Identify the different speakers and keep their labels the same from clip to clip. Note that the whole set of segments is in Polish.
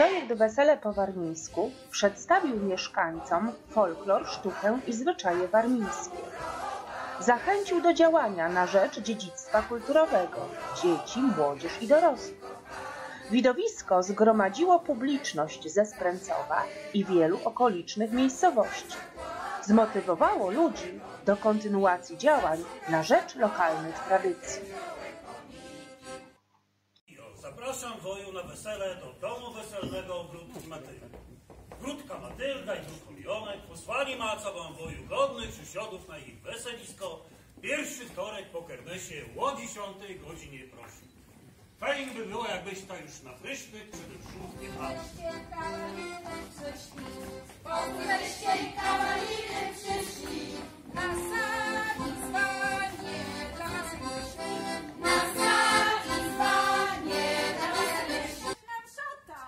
Speaker 1: Projekt Wesele po warmińsku przedstawił mieszkańcom folklor, sztukę i zwyczaje warmińskie. Zachęcił do działania na rzecz dziedzictwa kulturowego dzieci, młodzież i dorosłych. Widowisko zgromadziło publiczność ze Spręcowa i wielu okolicznych miejscowości. Zmotywowało ludzi do kontynuacji działań na rzecz lokalnych tradycji.
Speaker 2: Zapraszam woju na wesele do domu weselnego Wrótki Matyldy. Wrótka Matylda i Wrótko Jonek posłali macową woju godnych przysiodów na ich weselisko. Pierwszy wtorek po kernesie o 10 godzinie prosi. Fajnie by było, jakbyś ta już na prysznych przed żółtkiem
Speaker 3: Wreszcie kawaliry przyszli, na sali zwanie dla was myśli, na sali zwanie dla was myśli, na przota.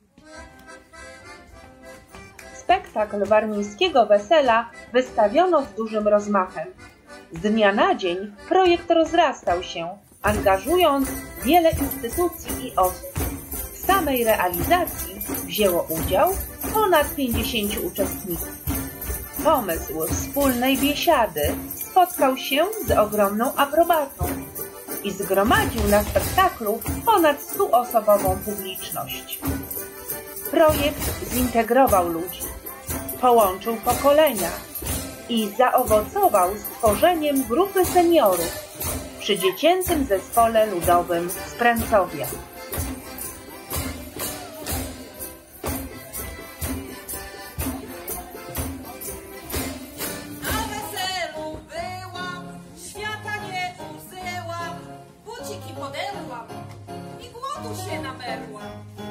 Speaker 1: Spektakl warmińskiego wesela wystawiono z dużym rozmachem. Z dnia na dzień projekt rozrastał się, angażując wiele instytucji i osób. W samej realizacji wzięło udział ponad 50 uczestników. Pomysł wspólnej biesiady spotkał się z ogromną aprobatą i zgromadził na spektaklu ponad 100-osobową publiczność. Projekt zintegrował ludzi, połączył pokolenia i zaowocował stworzeniem grupy seniorów przy dziecięcym zespole ludowym Spręcowia.
Speaker 3: Na weselu byłam, świata nie uzyłam, buciki poderłam i głodu się namerłam.